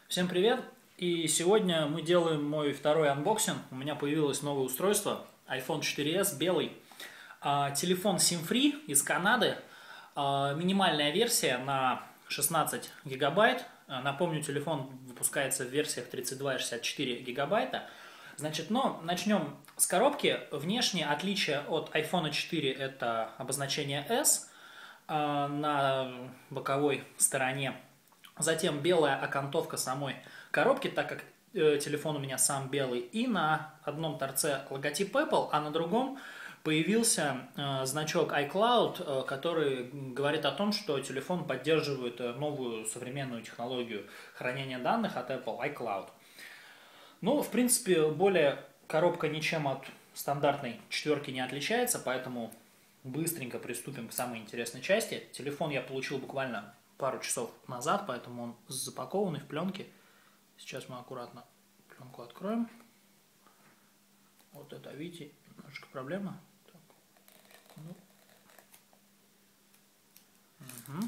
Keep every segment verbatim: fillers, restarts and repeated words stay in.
Всем привет! И сегодня мы делаем мой второй анбоксинг. У меня появилось новое устройство айфон четыре эс белый. А, телефон SIM-free из Канады. А, минимальная версия на шестнадцать гигабайт. А, напомню, телефон выпускается в версиях тридцать два и шестьдесят четыре гигабайта. Значит, но начнем с коробки. Внешнее отличие от айфон четыре это обозначение S а, на боковой стороне. Затем белая окантовка самой коробки, так как э, телефон у меня сам белый. И на одном торце логотип Apple, а на другом появился э, значок iCloud, э, который говорит о том, что телефон поддерживает э, новую современную технологию хранения данных от Apple, iCloud. Ну, в принципе, более коробка ничем от стандартной четверки не отличается, поэтому быстренько приступим к самой интересной части. Телефон я получил буквально пару часов назад, поэтому он запакованный в пленке. Сейчас мы аккуратно пленку откроем. Вот это, видите, немножко проблема. Так. Ну. Угу.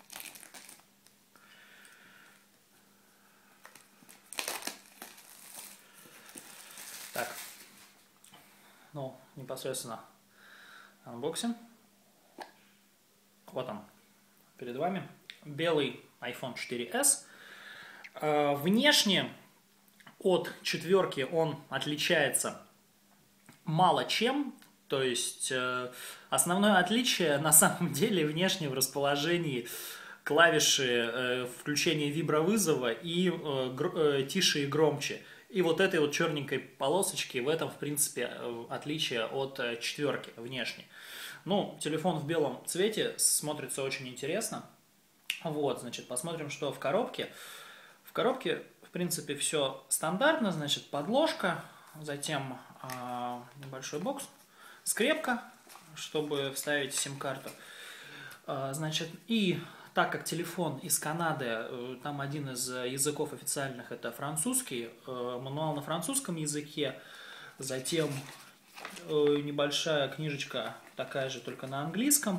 Так. Ну, непосредственно анбоксинг. Вот он перед вами. Белый айфон четыре эс. Внешне от четверки он отличается мало чем. То есть основное отличие на самом деле внешне в расположении клавиши включения вибровызова и тише и громче. И вот этой вот черненькой полосочки, в этом в принципе отличие от четверки внешне. Ну, телефон в белом цвете смотрится очень интересно. Вот, значит, посмотрим, что в коробке. В коробке, в принципе, все стандартно. Значит, подложка, затем э, небольшой бокс, скрепка, чтобы вставить сим-карту. Э, значит, и так как телефон из Канады, э, там один из языков официальных это французский, э, мануал на французском языке, затем э, небольшая книжечка, такая же, только на английском.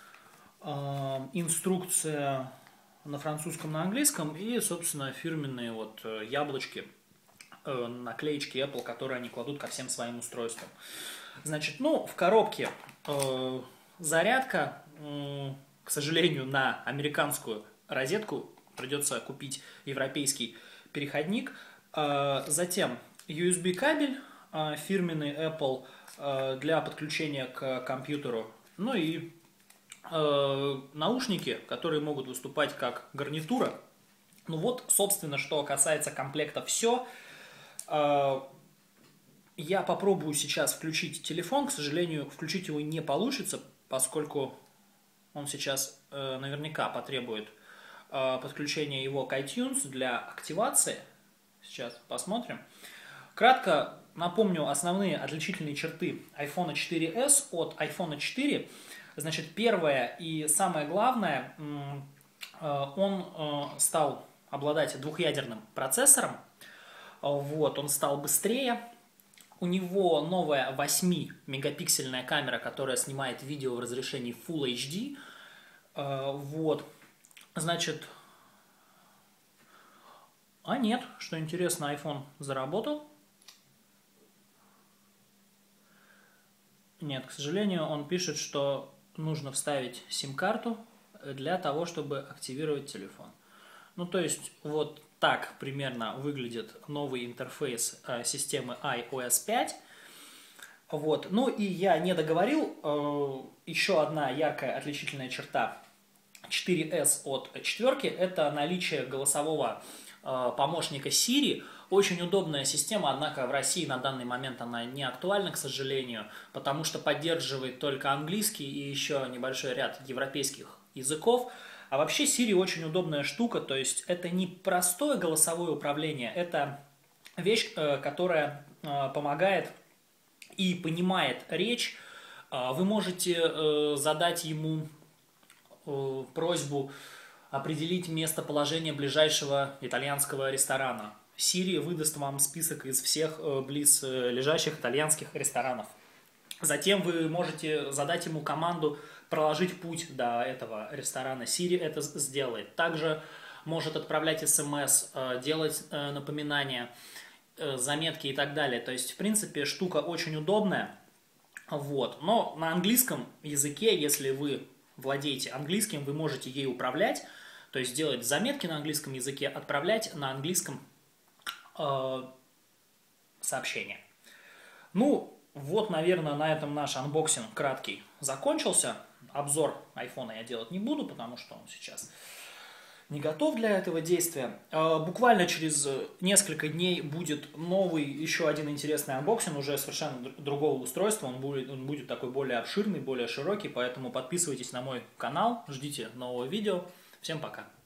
Инструкция на французском, на английском и, собственно, фирменные вот яблочки, наклеечки Apple, которые они кладут ко всем своим устройствам. Значит, ну, в коробке э, зарядка, э, к сожалению, на американскую розетку придется купить европейский переходник. Э, затем ю эс би кабель э, фирменный Apple э, для подключения к компьютеру. Ну и наушники, которые могут выступать как гарнитура. Ну вот, собственно, что касается комплекта, все. Я попробую сейчас включить телефон. К сожалению, включить его не получится, поскольку он сейчас наверняка потребует подключения его к iTunes для активации. Сейчас посмотрим. Кратко напомню основные отличительные черты айфон четыре эс от айфон четыре. Значит, первое и самое главное, он стал обладать двухъядерным процессором, вот, он стал быстрее, у него новая восьмимегапиксельная камера, которая снимает видео в разрешении Full эйч ди, вот, значит, а нет, что интересно, iPhone заработал. Нет, к сожалению, он пишет, что нужно вставить сим-карту для того, чтобы активировать телефон. Ну, то есть, вот так примерно выглядит новый интерфейс э, системы ай о эс пять. Вот. Ну, и я не договорил. Э, еще одна яркая отличительная черта четыре эс от четверки – это наличие голосового э, помощника Siri. Очень удобная система, однако в России на данный момент она не актуальна, к сожалению, потому что поддерживает только английский и еще небольшой ряд европейских языков. А вообще Siri очень удобная штука, то есть это не простое голосовое управление, это вещь, которая помогает и понимает речь. Вы можете задать ему просьбу определить местоположение ближайшего итальянского ресторана. Siri выдаст вам список из всех близлежащих итальянских ресторанов. Затем вы можете задать ему команду проложить путь до этого ресторана. Siri это сделает. Также может отправлять смс, делать напоминания, заметки и так далее. То есть, в принципе, штука очень удобная. Вот. Но на английском языке, если вы владеете английским, вы можете ей управлять, то есть делать заметки на английском языке, отправлять на английском э, сообщения. Ну, вот, наверное, на этом наш анбоксинг краткий закончился. Обзор айфона я делать не буду, потому что он сейчас не готов для этого действия. Буквально через несколько дней будет новый, еще один интересный анбоксинг, уже совершенно другого устройства. Он будет, он будет такой более обширный, более широкий, поэтому подписывайтесь на мой канал, ждите нового видео. Всем пока!